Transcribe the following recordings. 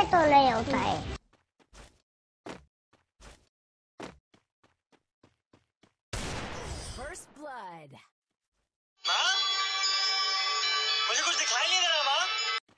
तो नहीं होता है। First blood. माँ, मुझे कुछ दिखाई नहीं दे रहा माँ।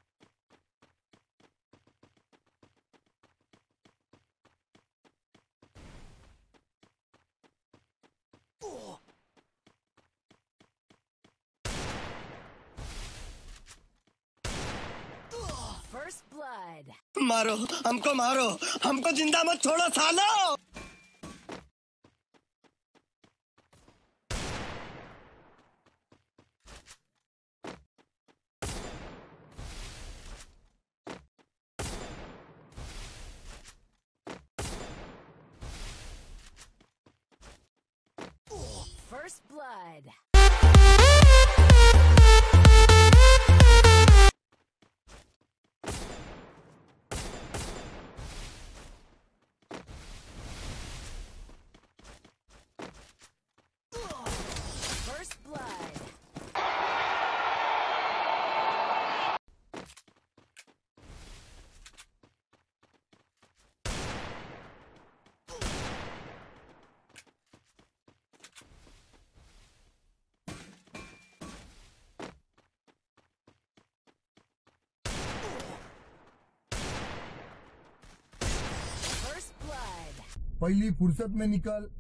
First blood. मारो, हमको जिंदा मत छोड़ो सालो। First blood. First blood. First blood. पहली फुर्सत में निकल।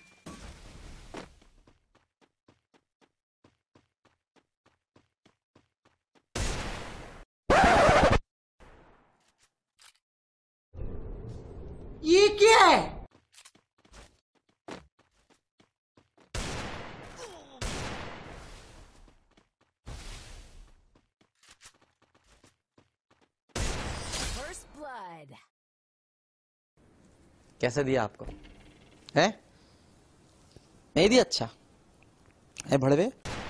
ये क्या है? First blood. कैसे दिया आपको? है? नहीं दिया? अच्छा है भड़वे।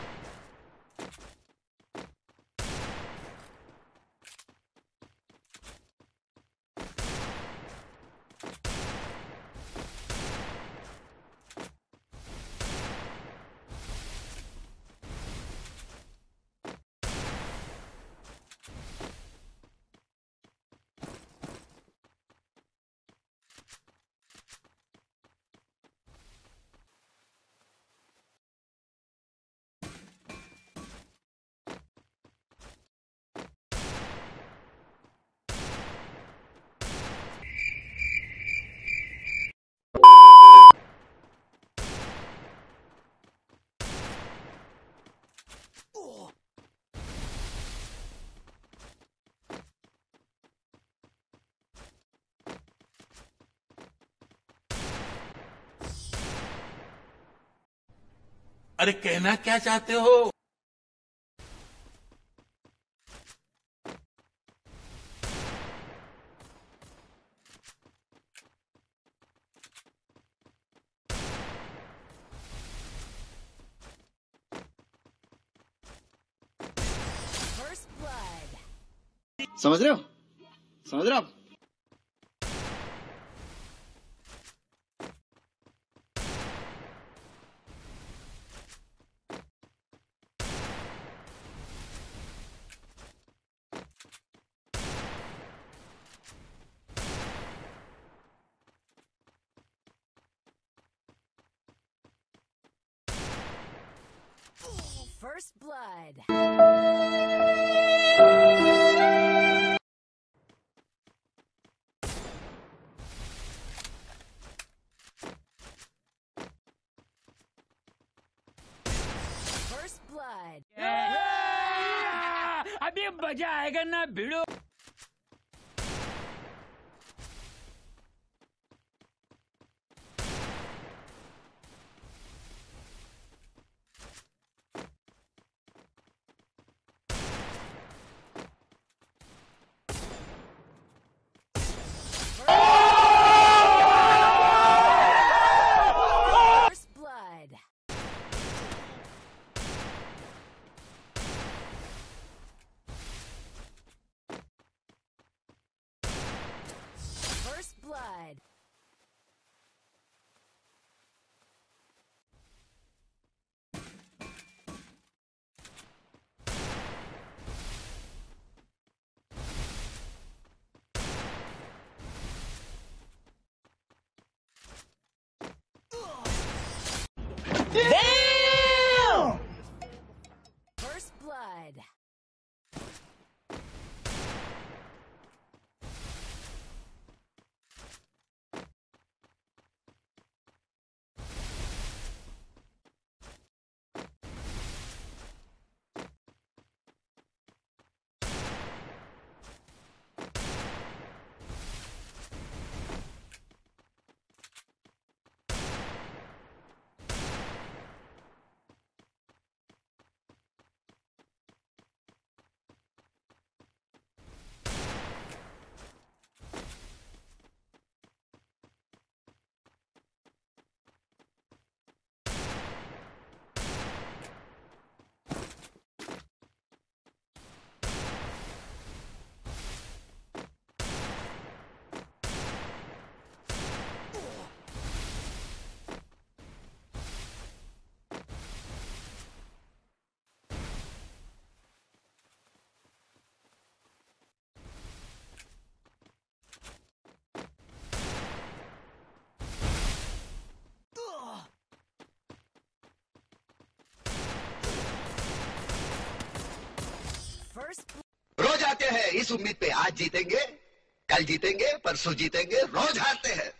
अरे कहना क्या चाहते हो? First blood. समझ रहे हो? समझ रहे हो आप? First blood. First blood. अभी मजा आएगा ना भिड़ो। First blood. First blood. First रोज आते हैं इस उम्मीद पे आज जीतेंगे, कल जीतेंगे, परसों जीतेंगे, रोज हारते हैं।